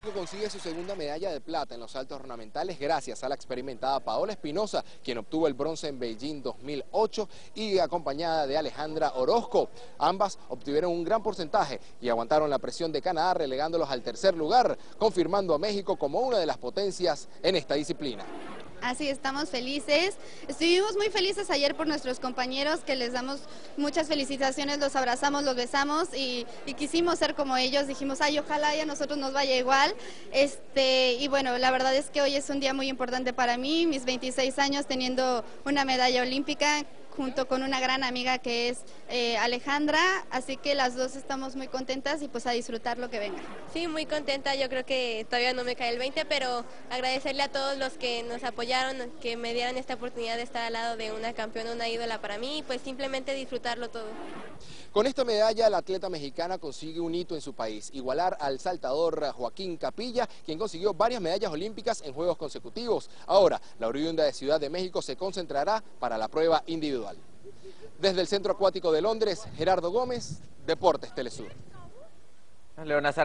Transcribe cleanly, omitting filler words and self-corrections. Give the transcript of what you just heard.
Consigue su segunda medalla de plata en los saltos ornamentales gracias a la experimentada Paola Espinosa, quien obtuvo el bronce en Beijing 2008 y acompañada de Alejandra Orozco. Ambas obtuvieron un gran porcentaje y aguantaron la presión de Canadá, relegándolos al tercer lugar, confirmando a México como una de las potencias en esta disciplina. Así estamos felices, estuvimos muy felices ayer por nuestros compañeros, que les damos muchas felicitaciones, los abrazamos, los besamos y quisimos ser como ellos, dijimos, ay, ojalá y a nosotros nos vaya igual. Y bueno, la verdad es que hoy es un día muy importante para mí, mis 26 años teniendo una medalla olímpica, junto con una gran amiga que es Alejandra, así que las dos estamos muy contentas y pues a disfrutar lo que venga. Sí, muy contenta, yo creo que todavía no me cae el 20, pero agradecerle a todos los que nos apoyaron, que me dieran esta oportunidad de estar al lado de una campeona, una ídola para mí, y pues simplemente disfrutarlo todo. Con esta medalla, la atleta mexicana consigue un hito en su país, igualar al saltador Joaquín Capilla, quien consiguió varias medallas olímpicas en Juegos consecutivos. Ahora, la oriunda de Ciudad de México se concentrará para la prueba individual. Desde el Centro Acuático de Londres, Gerardo Gómez, Deportes Telesur.